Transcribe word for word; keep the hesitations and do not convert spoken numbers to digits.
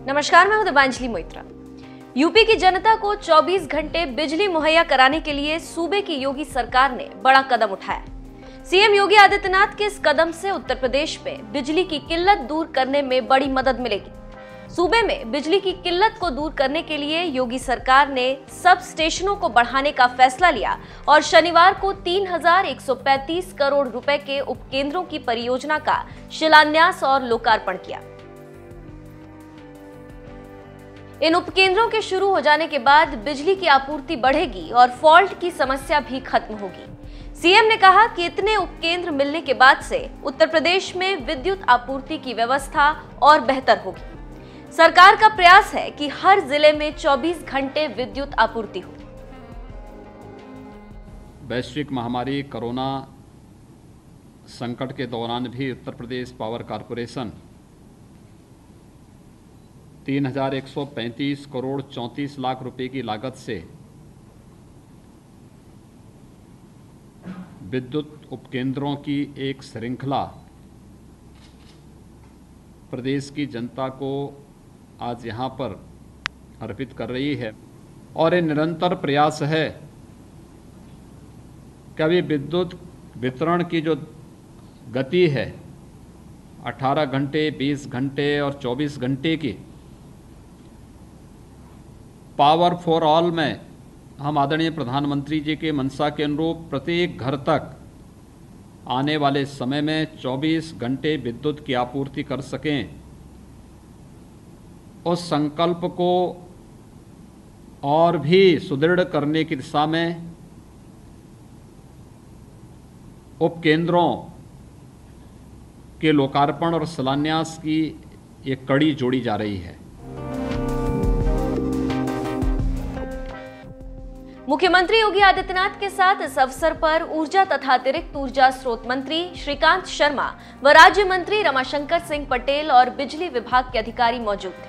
नमस्कार, मैं हूं दिव्यांजलि मोइत्रा। यूपी की जनता को चौबीस घंटे बिजली मुहैया कराने के लिए सूबे की योगी सरकार ने बड़ा कदम उठाया। सीएम योगी आदित्यनाथ के इस कदम से उत्तर प्रदेश में बिजली की किल्लत दूर करने में बड़ी मदद मिलेगी। सूबे में बिजली की किल्लत को दूर करने के लिए योगी सरकार ने सब स्टेशनों को बढ़ाने का फैसला लिया और शनिवार को तीन हजार एक सौ पैंतीस करोड़ रुपए के उपकेंद्रों की परियोजना का शिलान्यास और लोकार्पण किया। इन उपकेंद्रों के शुरू हो जाने के बाद बिजली की आपूर्ति बढ़ेगी और फॉल्ट की समस्या भी खत्म होगी। सीएम ने कहा कि इतने उपकेंद्र मिलने के बाद से उत्तर प्रदेश में विद्युत आपूर्ति की व्यवस्था और बेहतर होगी। सरकार का प्रयास है कि हर जिले में चौबीस घंटे विद्युत आपूर्ति हो। वैश्विक महामारी कोरोना संकट के दौरान भी उत्तर प्रदेश पावर कॉरपोरेशन तीन हजार एक सौ पैंतीस करोड़ चौंतीस लाख रुपए की लागत से विद्युत उपकेंद्रों की एक श्रृंखला प्रदेश की जनता को आज यहाँ पर अर्पित कर रही है और ये निरंतर प्रयास है कि अभी विद्युत वितरण की जो गति है अठारह घंटे, बीस घंटे और चौबीस घंटे की, पावर फॉर ऑल में हम आदरणीय प्रधानमंत्री जी के मंशा के अनुरूप प्रत्येक घर तक आने वाले समय में चौबीस घंटे विद्युत की आपूर्ति कर सकें। उस संकल्प को और भी सुदृढ़ करने की दिशा में उपकेंद्रों के लोकार्पण और शिलान्यास की एक कड़ी जोड़ी जा रही है। मुख्यमंत्री योगी आदित्यनाथ के साथ इस अवसर पर ऊर्जा तथा अतिरिक्त ऊर्जा स्रोत मंत्री श्रीकांत शर्मा व राज्य मंत्री रमाशंकर सिंह पटेल और बिजली विभाग के अधिकारी मौजूद थे।